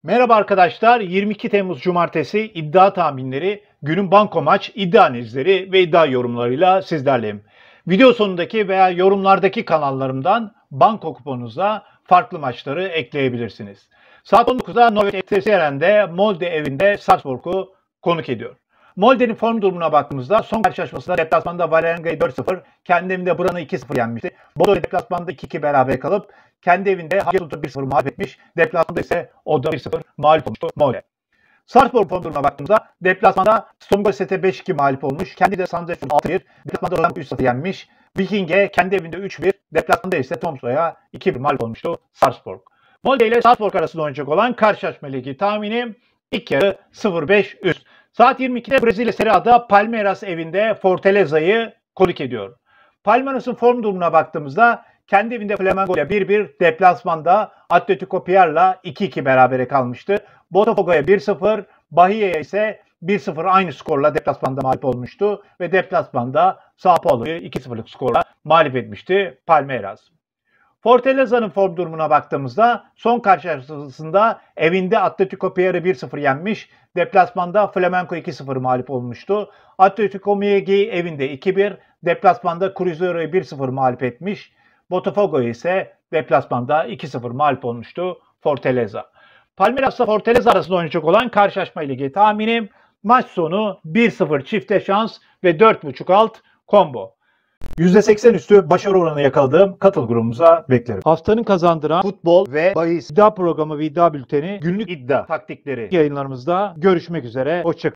Merhaba arkadaşlar. 22 Temmuz Cumartesi iddia tahminleri, günün banko maç, iddia analizleri ve iddia yorumlarıyla sizlerleyim. Video sonundaki veya yorumlardaki kanallarımdan banko kuponunuza farklı maçları ekleyebilirsiniz. Saat 19'da Norveç Etersieren'de Molde evinde Sarpsborg'u konuk ediyor. Molde'nin form durumuna baktığımızda son karşılaşmasında deplasmanda Vålerenga'yı 4-0, kendi evinde Bran'ı 2-0 yenmişti. Bodo deplasmanda 2-2 beraber kalıp kendi evinde Hajduk'u 1-0 mağlup etmiş. Deplasmanda ise o da 1-0 mağlup olmuştu Molde. Sarpsborg form durumuna baktığımızda deplasmanda Strømsgodset 5-2 mağlup olmuş. Kendi de Sandefjord 6-1, deplasmanda Roland 3-0 yenmiş. Viking'e kendi evinde 3-1, deplasmanda ise Tromsø'ya 2-1 mağlup olmuştu Sarpsborg. Molde ile Sarpsborg arasında oynayacak olan karşılaşma ligi tahminim ilk yarı 0-5 üst. Saat 22'de Brezilya Serie A'da Palmeiras evinde Fortaleza'yı konuk ediyor. Palmeiras'ın form durumuna baktığımızda kendi evinde Flamengo ile 1-1, deplasmanda Atletico Pierre'la 2-2 berabere kalmıştı. Botafogo'ya 1-0, Bahia'ya ise 1-0 aynı skorla deplasmanda mağlup olmuştu ve deplasmanda São Paulo'yu 2-0'lık skorla mağlup etmişti Palmeiras. Fortaleza'nın form durumuna baktığımızda son karşılaşmasında evinde Atletico Pierre'ı 1-0 yenmiş, deplasmanda Flamengo 2-0 mağlup olmuştu. Atletico Minegi'yi evinde 2-1, deplasmanda Cruzeiro'yu 1-0 mağlup etmiş. Botafogo ise deplasmanda 2-0 mağlup olmuştu Fortaleza. Palmeiras'la Fortaleza arasında oynayacak olan karşılaşma ligi tahminim maç sonu 1-0 çifte şans ve 4.5 alt combo. %80 üstü başarı oranı yakaladığım katıl grubumuza beklerim. Haftanın kazandıran futbol ve bahis iddia programı ve iddia bülteni, günlük iddia taktikleri yayınlarımızda görüşmek üzere. Hoşçakalın.